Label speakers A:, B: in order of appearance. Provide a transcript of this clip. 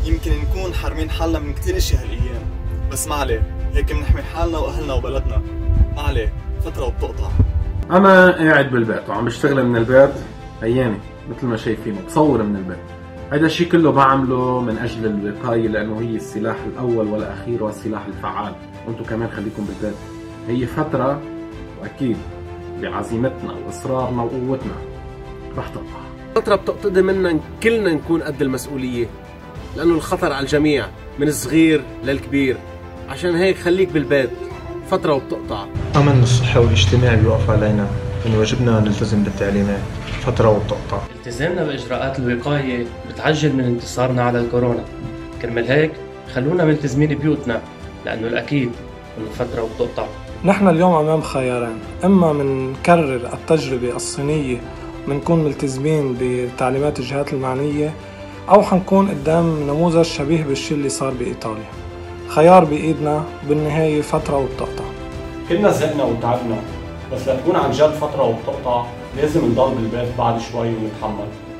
A: يمكن نكون حارمين حالنا من كتير اشياء هالايام، بس ما عليه، هيك بنحمي حالنا واهلنا وبلدنا. ما عليه، فترة وبتقطع.
B: انا قاعد بالبيت وعم بشتغل من البيت ايامي مثل ما شايفين، بصور من البيت. هذا الشيء كله بعمله من اجل الوقايه، لانه هي السلاح الاول والاخير والسلاح الفعال. وانتم كمان خليكم بالبيت. هي فتره، واكيد بعزيمتنا واصرارنا وقوتنا رح تقطع.
C: فترة بتقتضي منا كلنا نكون قد المسؤولية، لأنه الخطر على الجميع من الصغير للكبير. عشان هيك خليك بالبيت، فترة وبتقطع.
D: أمن الصحة والاجتماع بيوقف علينا، من واجبنا نلتزم بالتعليمات، فترة وبتقطع.
E: التزامنا بإجراءات الوقاية بتعجل من انتصارنا على الكورونا. كرمال هيك خلونا ملتزمين بيوتنا، لأنه الأكيد إنه فترة وبتقطع.
F: نحن اليوم أمام خيارين، إما منكرر التجربة الصينية منكون ملتزمين بتعليمات الجهات المعنية، أو حنكون قدام نموذج شبيه بالشي اللي صار بإيطاليا. خيار بإيدنا، بالنهاية فترة وبتقطع.
G: كلنا زهقنا وتعبنا، بس لتكون عن جد فترة وبتقطع لازم نضل بالبيت بعد شوي ونتحمل.